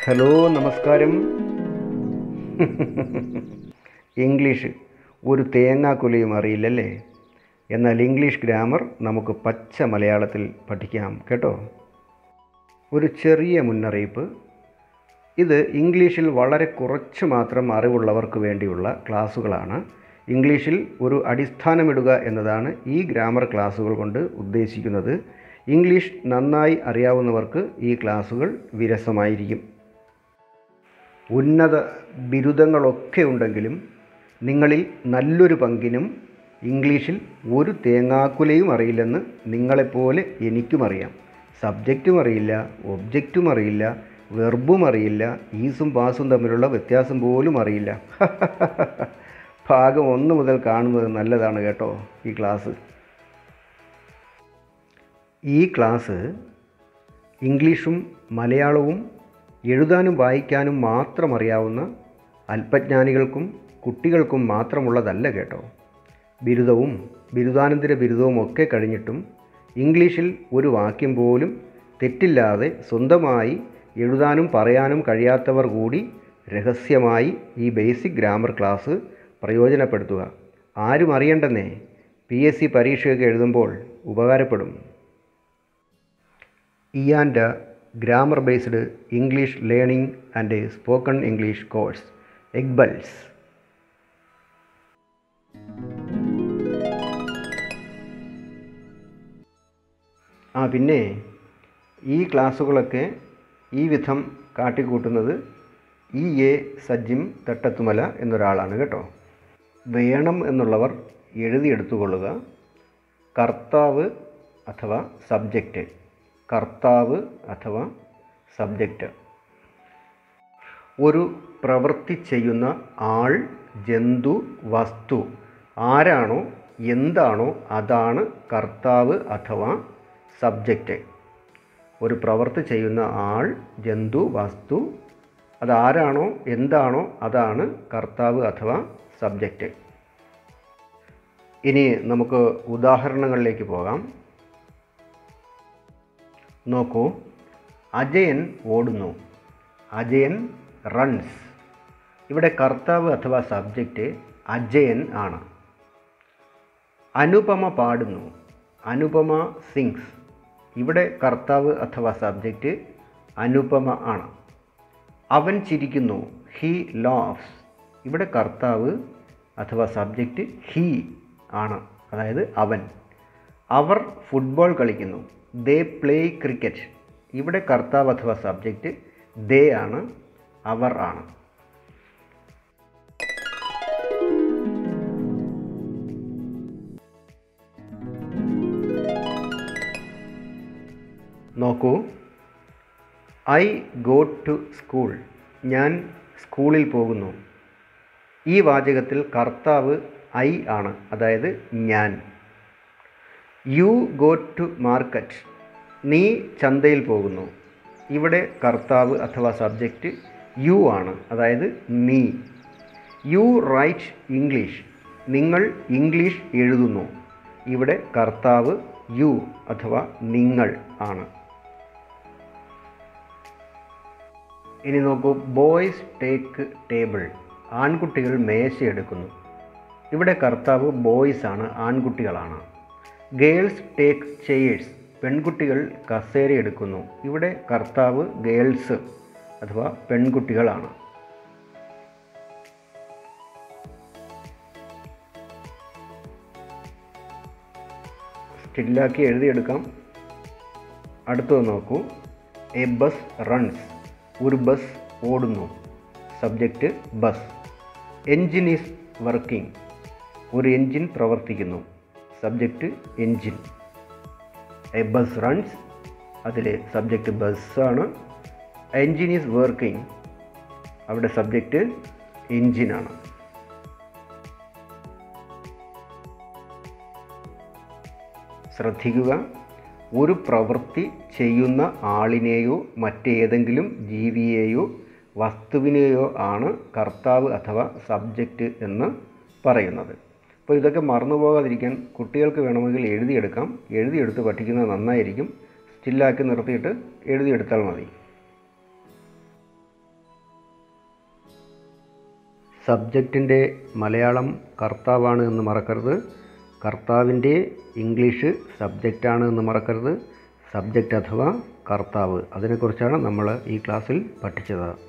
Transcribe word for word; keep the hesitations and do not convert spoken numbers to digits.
Hello നമസ്കാരം. English ഒരു തേങ്ങാക്കൊലയും അറിയില്ലല്ലേ? എന്നാൽ ഇംഗ്ലീഷ് ഗ്രാമർ നമുക്ക് പച്ച മലയാളത്തിൽ പഠിക്കാം കേട്ടോ. ഒരു ചെറിയ മുന്നറിയിപ്പ്. ഇത് ഇംഗ്ലീഷിൽ വളരെ കുറച്ച് മാത്രം അറിവുള്ളവർക്ക് വേണ്ടിയുള്ള ക്ലാസ്സുകളാണ്. ഇംഗ്ലീഷിൽ ഒരു അടിസ്ഥാനമിടുക എന്നതാണ് ഈ ഗ്രാമർ ക്ലാസ്സുകൾ കൊണ്ട് ഉദ്ദേശിക്കുന്നത്. ഇംഗ്ലീഷ് നന്നായി അറിയാവുന്നവർക്ക് ഈ ക്ലാസ്സുകൾ വിരസമായിരിക്കും. ഉന്നത ബിരുദങ്ങളൊക്കെ ഉണ്ടെങ്കിലും നിങ്ങളിൽ നല്ലൊരു പങ്കിനും ഇംഗ്ലീഷിൽ ഒരു തേങ്ങാക്കുലയും അറിയില്ലെന്ന് നിങ്ങളെപ്പോലെ എനിക്കും അറിയാം. സബ്ജക്റ്റും അറിയില്ല, ഒബ്ജക്റ്റും അറിയില്ല, വെർബും അറിയില്ല, ഈസും പാസും തമ്മിലുള്ള വ്യത്യാസം പോലും അറിയില്ല. ഭാഗം ഒന്ന് മുതൽ കാണുന്നത് നല്ലതാണ് കേട്ടോ. ഈ ക്ലാസ് ഈ ക്ലാസ് ഇംഗ്ലീഷും മലയാളവും എഴുതാനും വായിക്കാനും മാത്രം അറിയാവുന്ന അല്പജ്ഞാനികൾക്കും കുട്ടികൾക്കും മാത്രമുള്ളതല്ല കേട്ടോ. ബിരുദവും ബിരുദാനന്തര ബിരുദവും ഒക്കെ കഴിഞ്ഞിട്ടും ഇംഗ്ലീഷിൽ ഒരു വാക്യം പോലും തെറ്റില്ലാതെ സ്വന്തമായി എഴുതാനും പറയാനും കഴിയാത്തവർ കൂടി രഹസ്യമായി ഈ ബേസിക് ഗ്രാമർ ക്ലാസ് പ്രയോജനപ്പെടുത്തുക. ആരും അറിയണ്ടെന്നേ. പി എസ് സി പരീക്ഷയൊക്കെ എഴുതുമ്പോൾ ഉപകാരപ്പെടും. ഇയാൻ്റെ grammar based English learning and spoken English course എഗ്ബൽസ്. ആ പിന്നെ ഈ ക്ലാസ്സുകളൊക്കെ ഈ വിധം കാട്ടിക്കൂട്ടുന്നത് ഇ എ സജിം തട്ടത്തുമല എന്നൊരാളാണ് കേട്ടോ. വേണം എന്നുള്ളവർ എഴുതിയെടുത്തുകൊള്ളുക. കർത്താവ് അഥവാ സബ്ജക്റ്റ്, കർത്താവ് അഥവാ സബ്ജക്റ്റ്. ഒരു പ്രവൃത്തി ചെയ്യുന്ന ആൾ, ജന്തു, വസ്തു ആരാണോ എന്താണോ അതാണ് കർത്താവ് അഥവാ സബ്ജക്റ്റ്. ഒരു പ്രവൃത്തി ചെയ്യുന്ന ആൾ, ജന്തു, വസ്തു അതാരാണോ എന്താണോ അതാണ് കർത്താവ് അഥവാ സബ്ജക്റ്റ്. ഇനി നമുക്ക് ഉദാഹരണങ്ങളിലേക്ക് പോകാം. നോക്കൂ. അജയൻ ഓടുന്നു. അജയൻ റൺസ്. ഇവിടെ കർത്താവ് അഥവാ സബ്ജക്റ്റ് അജയൻ ആണ്. അനുപമ പാടുന്നു. അനുപമ സിങ്സ്. ഇവിടെ കർത്താവ് അഥവാ സബ്ജക്റ്റ് അനുപമ ആണ്. അവൻ ചിരിക്കുന്നു. He laughs. ഇവിടെ കർത്താവ് അഥവാ സബ്ജക്റ്റ് ഹി ആണ്, അതായത് അവൻ. അവർ ഫുട്ബോൾ കളിക്കുന്നു. They play cricket. ഇവിടെ കർത്താവ് അഥവാ സബ്ജക്റ്റ് ദേ ആണ്, അവർ ആണ്. നോക്കൂ. I go to school. ഞാൻ സ്കൂളിൽ പോകുന്നു. ഈ വാചകത്തിൽ കർത്താവ് ഐ ആണ്, അതായത് ഞാൻ. You go to market. നീ ചന്തയിൽ പോകുന്നു. ഇവിടെ കർത്താവ് അഥവാ സബ്ജക്റ്റ് യു ആണ്, അതായത് നീ. You write English. നിങ്ങൾ ഇംഗ്ലീഷ് എഴുതുന്നു. ഇവിടെ കർത്താവ് യു അഥവാ നിങ്ങൾ ആണ്. ഇനി നോക്കൂ. Boys take table. ആൺകുട്ടികൾ മേശ എടുക്കുന്നു. ഇവിടെ കർത്താവ് ബോയ്സ് ആണ്, ആൺകുട്ടികളാണ്. Girls take chairs. പെൺകുട്ടികൾ കസേര എടുക്കുന്നു. ഇവിടെ കർത്താവ് ഗേൾസ് അഥവാ പെൺകുട്ടികളാണ്. സ്റ്റില്ലാക്കി എഴുതിയെടുക്കാം. അടുത്തത് നോക്കൂ. A bus runs. ഒരു ബസ് ഓടുന്നു. Subject bus. Engine is working. ഒരു എൻജിൻ പ്രവർത്തിക്കുന്നു. Subject engine. A bus runs. അതിലെ സബ്ജക്റ്റ് ബസ്സാണ്. Engine is working. അവിടെ സബ്ജക്റ്റ് എൻജിനാണ്. ശ്രദ്ധിക്കുക. ഒരു പ്രവൃത്തി ചെയ്യുന്ന ആളിനെയോ മറ്റേതെങ്കിലും ജീവിയെയോ വസ്തുവിനെയോ ആണ് കർത്താവ് അഥവാ സബ്ജക്റ്റ് എന്ന് പറയുന്നത്. അപ്പോൾ ഇതൊക്കെ മറന്നു പോകാതിരിക്കാൻ കുട്ടികൾക്ക് വേണമെങ്കിൽ എഴുതിയെടുക്കാം. എഴുതിയെടുത്ത് പഠിക്കുന്നത് നന്നായിരിക്കും. സ്റ്റില്ലാക്കി നിർത്തിയിട്ട് എഴുതിയെടുത്താൽ മതി. സബ്ജക്റ്റിൻ്റെ മലയാളം കർത്താവാണ് എന്ന് മറക്കരുത്. കർത്താവിൻ്റെ ഇംഗ്ലീഷ് സബ്ജക്റ്റാണ് എന്ന് മറക്കരുത്. സബ്ജക്റ്റ് അഥവാ കർത്താവ്, അതിനെക്കുറിച്ചാണ് നമ്മൾ ഈ ക്ലാസ്സിൽ പഠിച്ചത്.